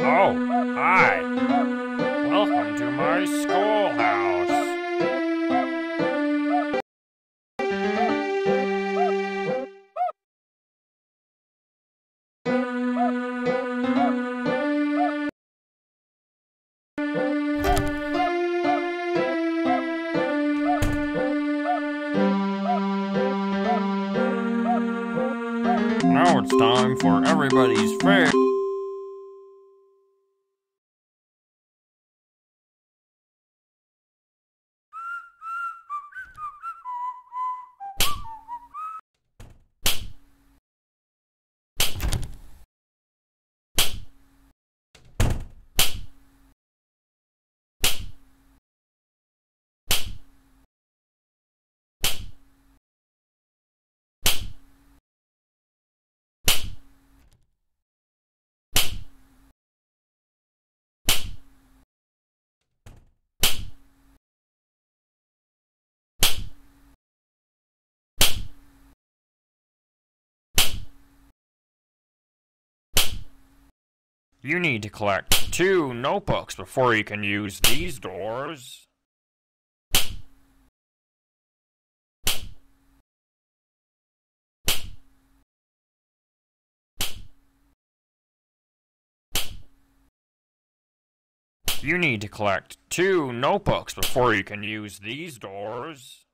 Oh, hi. Welcome to my schoolhouse. Now it's time for everybody's favorite. You need to collect 2 notebooks before you can use these doors. You need to collect 2 notebooks before you can use these doors.